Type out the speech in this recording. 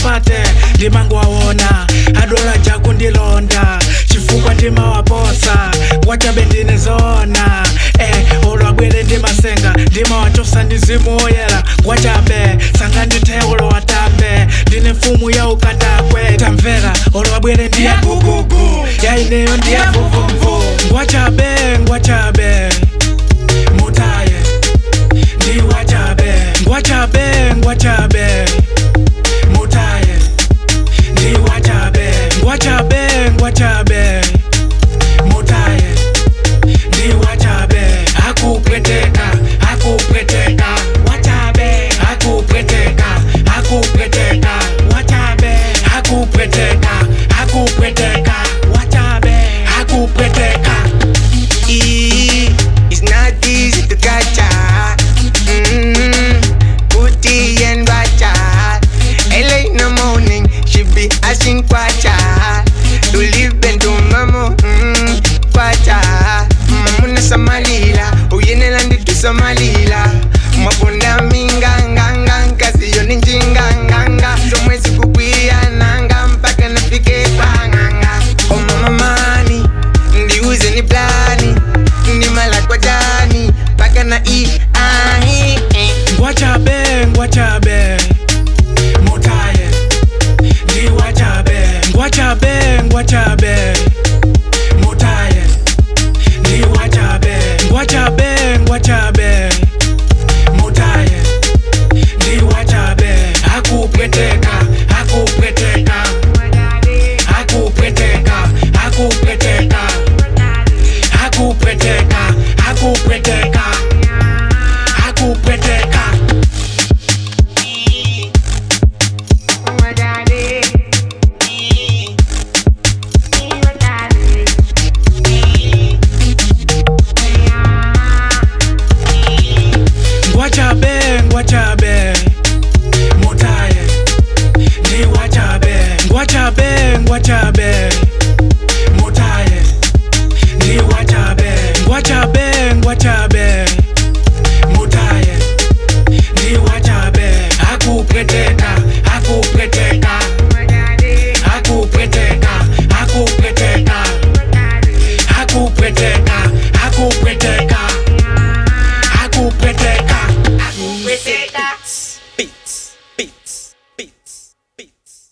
ndisapate ndimangwaona adola jako ndilonda chifukwa ndimawaposa Ngwachabe ndine zona olwabwere ndimasenga ndimawachosa ndizimuoyera Ngwachabe sanga nditheulo watambe ndine mfumu ya ukandakwe tamvera olwabwere ndiye gugugu yaineyo ndiye vuvumvu Ngwachabe Ngwachabe mutaye ndi Ngwachabe Ngwachabe Ngwachabe mutaye ndi Ngwachabe Ngwachabe Ngwachabe mutaye ndi Ngwachabe akupweteka akupweteka Ngwachabe akupweteka akupweteka Ngwachabe akupweteka akupweteka Ngwachabe akupweteka. It's not easy to catch her. Booty and watcha. Early in the morning, she be asking Ngwacha to live and to mamo. Ngwacha, muna samalila, uyenela nditu samalila. Mwaponda minganga, kazi yoni njinganga. Somwezi kukwia nanga, mpaka nafike panganga. Oh mama mani, ndiuze ni plani. Ni mala kwa jani, mpaka na ahi. Ngwachabe Ngwachabe mutaye ndi Ngwachabe Ngwachabe Ngwachabe